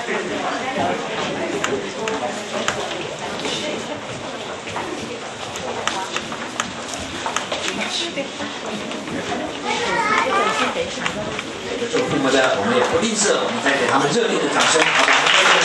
做父母的，我们也不吝啬，我们再给他们热烈的掌声，好吧？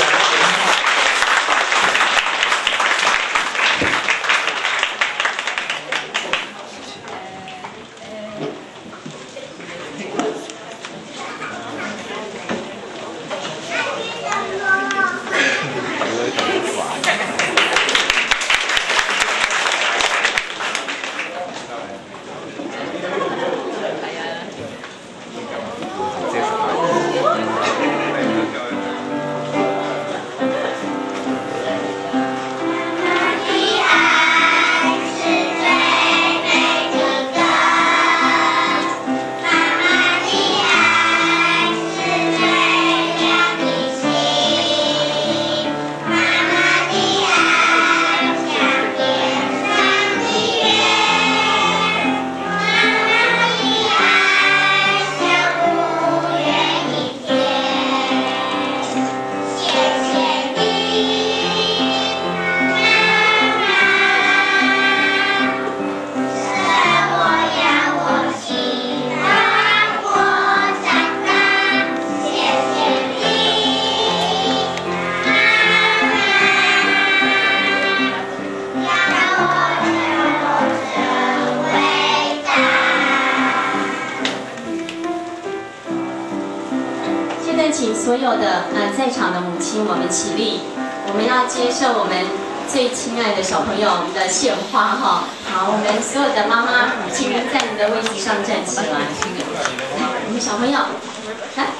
请所有的在场的母亲，我们起立，我们要接受我们最亲爱的小朋友的献花哈。好，我们所有的妈妈，请您在你的位置上站起来。来，我们小朋友，来。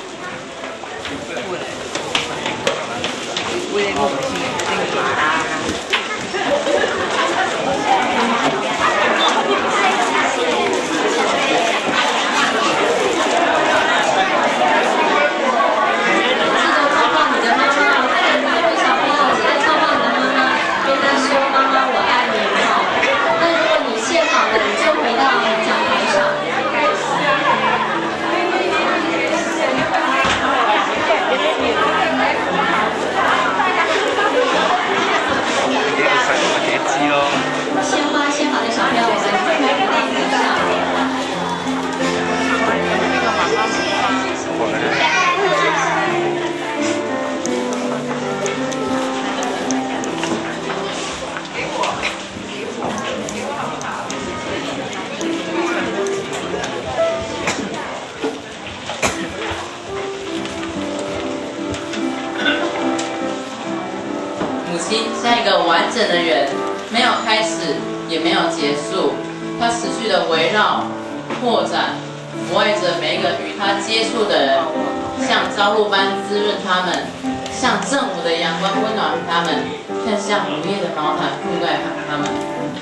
像一个完整的人，没有开始，也没有结束，他持续的围绕、扩展、抚爱着每一个与他接触的人，像朝露般滋润他们，像正午的阳光温暖他们，更像午夜的毛毯覆盖他们。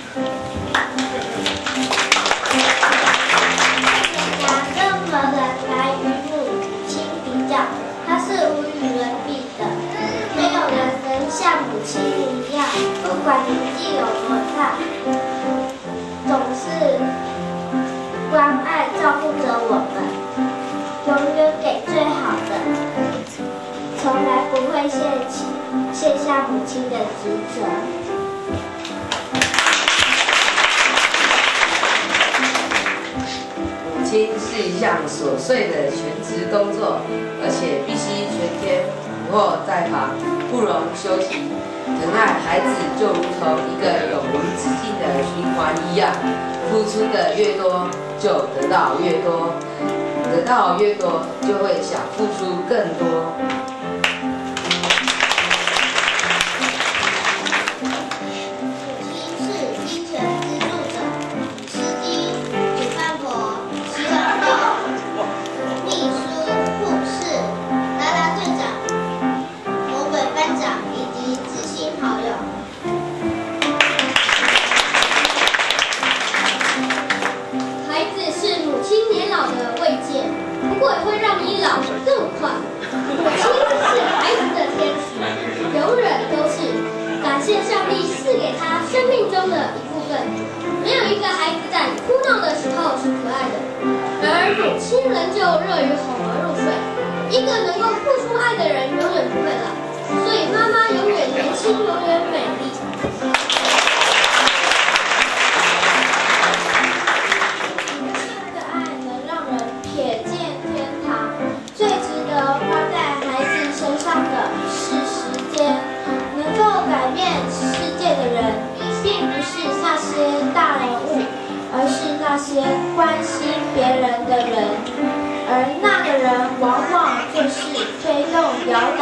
亚当们来与母亲比较，他是无与伦比的。没有人能像母亲一样，不管年纪有多大，总是关爱照顾着我们，永远给最好的，从来不会卸下母亲的职责。 母亲是一项琐碎的全职工作，而且必须全天伏候在旁，不容休息。疼爱孩子就如同一个永无止境的循环一样，付出的越多，就得到越多，得到越多，就会想付出更多。 不过也会让你老得更快。母亲是孩子的天使，永远都是。感谢上帝赐给他生命中的一部分。没有一个孩子在哭闹的时候是可爱的，而母亲仍旧乐于哄儿入睡。一个能够付出爱的人，永远不会老。 关心别人的人，而那个人往往就是推动摇